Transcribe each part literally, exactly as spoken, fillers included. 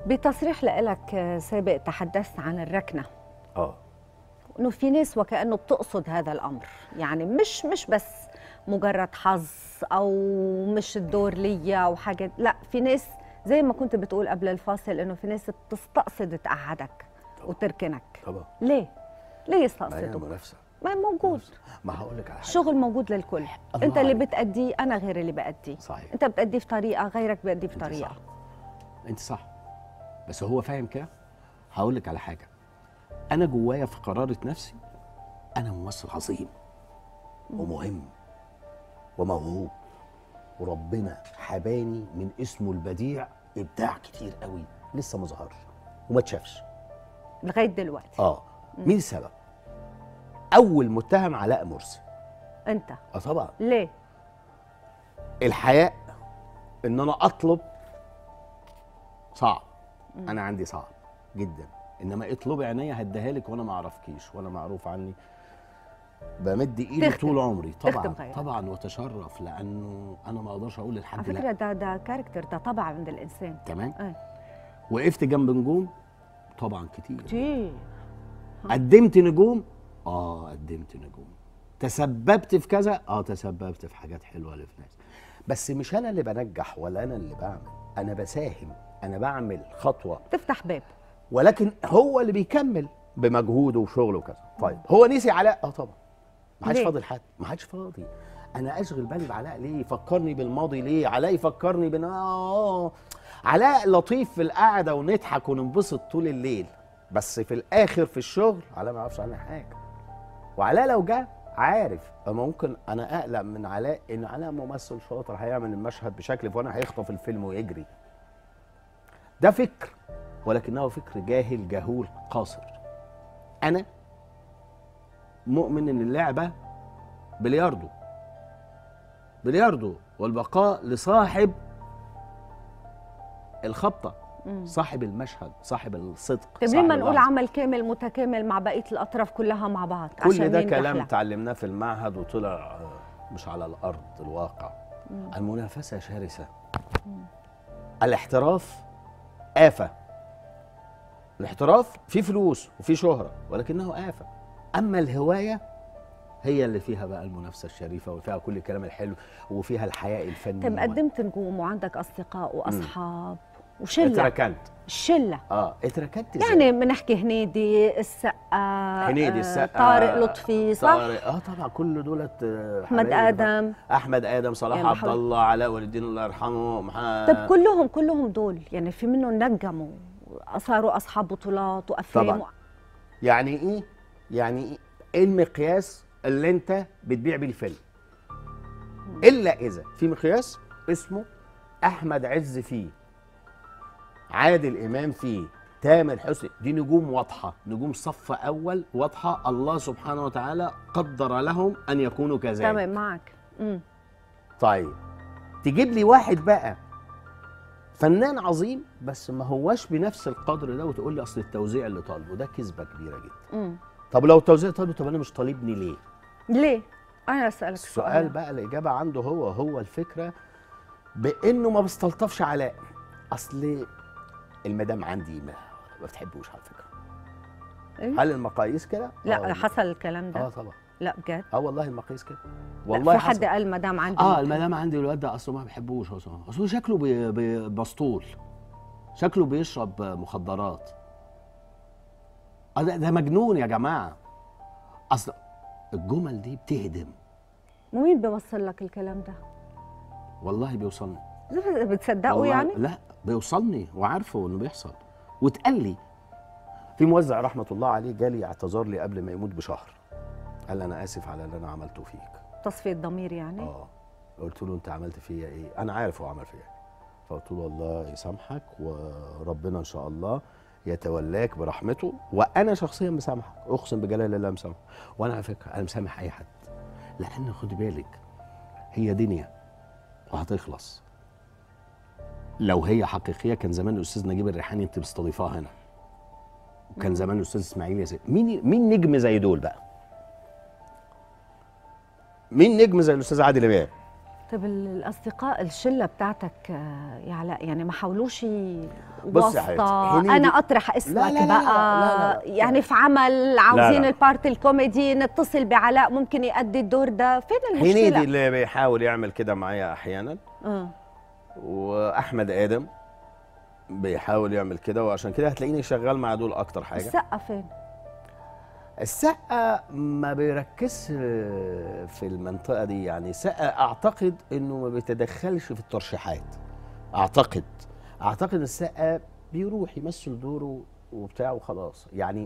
بتصريح لك سابق تحدثت عن الركنة. اه انه في ناس وكأنه بتقصد هذا الامر، يعني مش مش بس مجرد حظ او مش الدور ليا او حاجه، لا في ناس زي ما كنت بتقول قبل الفاصل انه في ناس بتستقصد تقعدك وتركنك. طبعا. ليه؟ ليه ما هي يستقصدوا؟ منافسه. ما موجود. منافسة. ما هقول لك على حاجه، الشغل موجود للكل، انت اللي بتأديه انا غير اللي بأديه. صحيح. انت بتأديه في طريقه غيرك بيأديه في انت طريقه. صح. انت صح، بس هو فاهم كده. هقول لك على حاجه، انا جوايا في قرارة نفسي انا ممثل عظيم ومهم وموهوب، وربنا حباني من اسمه البديع ابداع كتير قوي لسه ما ظهرش وما اتشافش لغايه دلوقتي. اه مين السبب؟ اول متهم علاء مرسي. انت؟ اه طبعا. ليه؟ الحياء، ان انا اطلب صعب. مم. انا عندي صعب جدا، انما اطلبي عينيا هديها لك وانا ما اعرفكيش ولا معروف عني. بمد ايدي تختم. طول عمري طبعا غيرك. طبعا واتشرف، لانه انا ما اقدرش اقول لحد على فكره لا. ده ده كاركتر، ده طبع عند الانسان. تمام. ايه. وقفت جنب نجوم طبعا كتير. كتير. قدمت نجوم، اه قدمت نجوم. تسببت في كذا، اه تسببت في حاجات حلوه لفي ناس، بس مش انا اللي بنجح ولا انا اللي بعمل، انا بساهم، انا بعمل خطوه تفتح باب، ولكن هو اللي بيكمل بمجهوده وشغله وكذا. طيب هو نسي علاء؟ اه طبعا. ما حدش فاضي لحد، ما حدش فاضي. انا اشغل بالي بعلاء ليه؟ يفكرني بالماضي ليه؟ علاء يفكرني بنا اه علاء لطيف في القعده ونضحك وننبسط طول الليل، بس في الاخر في الشغل علاء ما يعرفش عنها حاجه. وعلاء لو جه عارف، اما ممكن انا اقلق من علاء ان علاء ممثل شاطر هيعمل المشهد بشكل فانا هيخطف الفيلم ويجري. ده فكر، ولكنه فكر جاهل جهول قاصر. انا مؤمن ان اللعبه بلياردو بلياردو والبقاء لصاحب الخبطه، مم. صاحب المشهد، صاحب الصدق. طيب ليه ما نقول عمل كامل متكامل مع بقيه الاطراف كلها مع بعض؟ كل عشان ده كلام اتعلمناه في المعهد وطلع مش على الارض الواقع. مم. المنافسه شرسه. مم. الاحتراف آفة. الاحتراف فيه فلوس وفيه شهرة ولكنه آفة. أما الهواية هي اللي فيها بقى المنافسة الشريفة وفيها كل الكلام الحلو وفيها الحياء الفني. طب قدمت نجوم وعندك أصدقاء وأصحاب وشلة. اتركنت. الشلة. اه اتركنت ازاي؟ يعني بنحكي هنيدي، السقا، هنيدي، السقا، طارق لطفي، صح؟ طارق اه طبعا كل دولت. أحمد آدم، أحمد آدم، صلاح يعني عبد الله، علاء ولي الدين الله يرحمه. محا... طب كلهم كلهم دول يعني في منهم نجموا صاروا أصحاب بطولات وأفلام طبعا. و... يعني إيه؟ يعني إيه المقياس اللي أنت بتبيع بيه الفيلم؟ إلا إذا في مقياس اسمه أحمد عز فيه، عادل إمام فيه، تامر حسني، دي نجوم واضحة، نجوم صف أول واضحة، الله سبحانه وتعالى قدر لهم أن يكونوا كذلك. تمام معك. مم. طيب تجيب لي واحد بقى فنان عظيم بس ما هواش بنفس القدر ده وتقول لي أصل التوزيع اللي طالبه، ده كذبة كبيرة جدا. مم. طب لو التوزيع طالبه، طب أنا مش طالبني ليه؟ ليه؟ أنا أسألك السؤال. السؤال بقى الإجابة عنده هو هو الفكرة بإنه ما بيستلطفش علاء. أصل المدام عندي ما, ما بتحبوش على فكره. إيه؟ هل المقاييس كده؟ لا آه حصل الكلام ده. اه طبعا. لا بجد؟ اه والله المقاييس كده. والله في حد قال المدام عندي؟ اه المدام عندي الواد ده اصله ما بحبوش، اصله شكله بي بي بسطول، شكله بيشرب مخدرات. اه ده, ده مجنون يا جماعه. اصل الجمل دي بتهدم. ومين بيوصل لك الكلام ده؟ والله بيوصلني. بتصدقوا يعني؟ لا بيوصلني وعارفه انه بيحصل. واتقال لي في موزع رحمه الله عليه جالي اعتذر لي قبل ما يموت بشهر، قال لي انا اسف على اللي انا عملته فيك. تصفيه ضمير يعني؟ اه قلت له انت عملت فيا ايه؟ انا عارف هو عمل فيا ايه. فقلت له الله يسامحك وربنا ان شاء الله يتولاك برحمته، وانا شخصيا مسامحك، اقسم بجلال الله مسامحك. وانا على فكره انا مسامح اي حد، لان خد بالك هي دنيا وهتخلص. لو هي حقيقيه كان زمان الاستاذ نجيب الريحاني انت مستضيفاه هنا، وكان زمان الاستاذ اسماعيل ياسين. مين مين نجم زي دول بقى؟ مين نجم زي الاستاذ عادل امام؟ طيب الاصدقاء الشله بتاعتك آه، يا علاء يعني ما حاولوش بصي يا حبيبتي، واسطه هنيدي- انا اطرح اسمك لا لا لا بقى لا لا لا. يعني في عمل عاوزين لا. البارت الكوميدي نتصل بعلاء ممكن يأدي الدور ده، فين المشكله؟ هنيدي اللي بيحاول يعمل كده معايا احيانا، اه واحمد ادم بيحاول يعمل كده، وعشان كده هتلاقيني شغال مع دول اكتر حاجه. السقا فين؟ السقا ما بيركزش في المنطقه دي، يعني السقا اعتقد انه ما بيتدخلش في الترشيحات. اعتقد اعتقد السقا بيروح يمثل دوره وبتاع وخلاص. يعني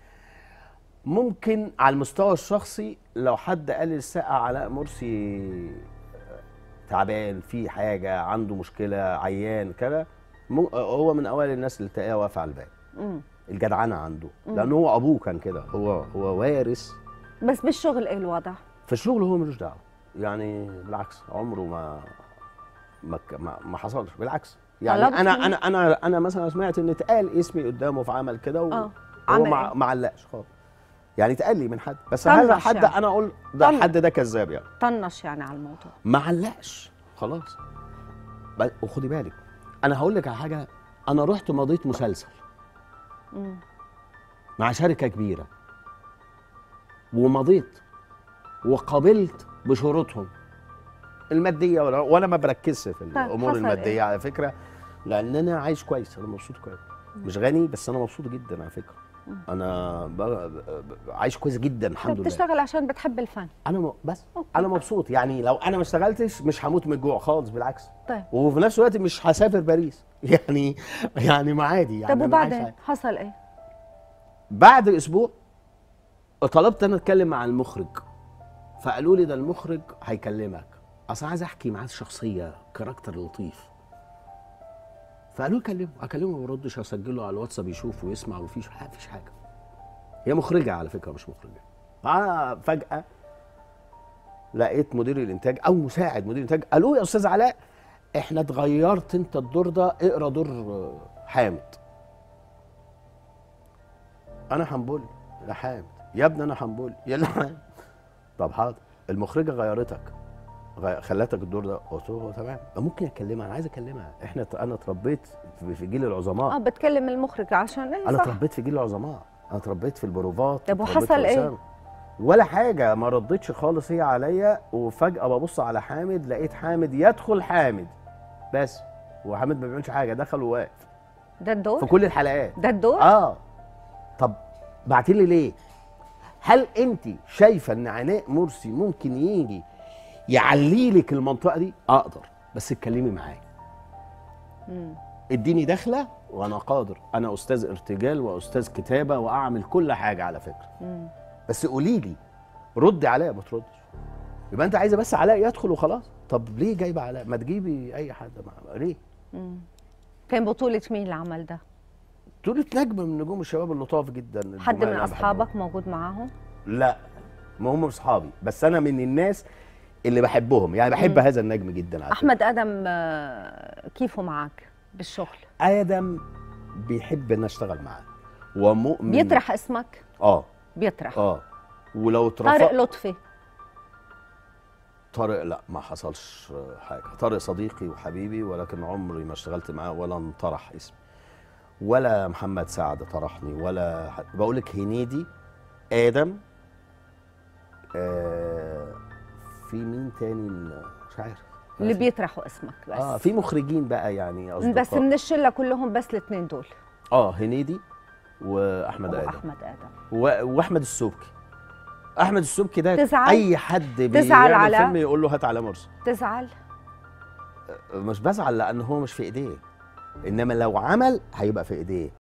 ممكن على المستوى الشخصي لو حد قال للسقا علاء مرسي تعبان في حاجه، عنده مشكله، عيان كده، مو- هو من اوائل الناس اللي تلاقيها واقفه على الباب. مم. الجدعنه عنده، لان هو ابوه كان كده، هو هو وارث. بس بالشغل ايه الوضع؟ في الشغل هو ملوش دعوه، يعني بالعكس عمره ما ما ما, ما حصلش، بالعكس. يعني طلبت انا منه؟ انا انا انا مثلا سمعت ان اتقال اسمي قدامه في عمل كده، اه وهو عمل ما إيه؟ ما علقش خالص. يعني اتقال لي من حد، بس طنش هذا حد يعني. انا اقول ده طنش. حد ده كذاب يعني. طنش يعني على الموضوع. ما علقش خلاص. بل- وخدي بالك، انا هقول لك على حاجه، انا رحت مضيت مسلسل مم. مع شركه كبيره، ومضيت وقابلت بشروطهم الماديه، ولا- وانا ما بركزش في الامور حصل الماديه إيه؟ على فكره، لان انا عايش كويس، انا مبسوط كويس، مش غني بس انا مبسوط جدا على فكره. انا ب... ب... عايش كويس جدا الحمد طيب لله. بتشتغل عشان بتحب الفن. انا م... بس أوكي. انا مبسوط، يعني لو انا ما اشتغلتش مش هموت من الجوع خالص، بالعكس. طيب وفي نفس الوقت مش هسافر باريس يعني يعني ما عادي يعني. طب أنا عايش وبعدين عادي. حصل ايه؟ بعد اسبوع طلبت انا اتكلم مع المخرج، فقالوا لي ده المخرج هيكلمك، اصل عايز احكي معاه شخصيه كاركتر لطيف. فقالوا لي كلمه، اكلمه ما بيردش، اسجله على الواتساب يشوف ويسمع، ومفيش مفيش حاجه. هي مخرجه على فكره مش مخرجه. آه فجاه لقيت مدير الانتاج او مساعد مدير الانتاج قالوا يا استاذ علاء احنا اتغيرت انت الدور ده، اقرا دور حامد. انا حنبل لا حامد يا ابني، انا حنبل يا لا حامد. طب حاضر، المخرجه غيرتك، غ- خلتك الدور ده. قلت له تمام، ممكن اكلمها، انا عايز اكلمها. احنا انا اتربيت في في جيل العظماء. اه بتكلم المخرج عشان ايه؟ انا صح. اتربيت في جيل العظماء، انا اتربيت في البروفات. طب اتربيت وحصل في إيه؟ الأسامة. ولا حاجه، ما ردتش خالص هي عليا، وفجاه ببص على حامد لقيت حامد يدخل حامد بس، وحامد ما بيعملش حاجه، دخل وواقف ده الدور؟ في كل الحلقات. ده الدور؟ اه طب بعتي لي ليه؟ هل انت شايفه ان عناء مرسي ممكن يجي يعلي لك المنطقه دي؟ اقدر، بس اتكلمي معايا. مم. اديني دخله وانا قادر، انا استاذ ارتجال واستاذ كتابه واعمل كل حاجه على فكره. مم. بس قولي لي، ردي علاء، ما تردش. يبقى انت عايزه بس علاء يدخل وخلاص. طب ليه جايبه علاء؟ ما تجيبي اي حد مع... ليه؟ مم. كان بطولة مين العمل ده؟ بطولة نجم من نجوم الشباب اللطاف جدا. حد الجمال من اللي أنا اصحابك موجود معاهم؟ بحبهم. لا، ما هم اصحابي، بس انا من الناس اللي بحبهم، يعني بحب مم. هذا النجم جدا على احمد ادم آه، كيفه معك بالشغل؟ فكرة. ادم بيحب ان اشتغل معاه ومؤمن. بيطرح اسمك؟ اه بيطرح. اه ولو طارق اترفض. لطفي؟ طارق لا، ما حصلش حاجه. طارق صديقي وحبيبي، ولكن عمري ما اشتغلت معاه ولا انطرح اسمي. ولا محمد سعد طرحني، ولا حد. بقول لك هنيدي، ادم، آه في مين تاني مش عارف. اللي في- بيطرحوا اسمك بس؟ اه في مخرجين بقى يعني اصدقاء. بس من الشله كلهم بس الاثنين دول؟ اه هنيدي واحمد ادم احمد ادم و- واحمد السبكي. احمد السبكي ده تزعل؟ اي حد تزعل بيعمل على؟ فيلم يقول له هات على مرسي. تزعل؟ مش بزعل لان هو مش في ايديه، انما لو عمل هيبقى في ايديه.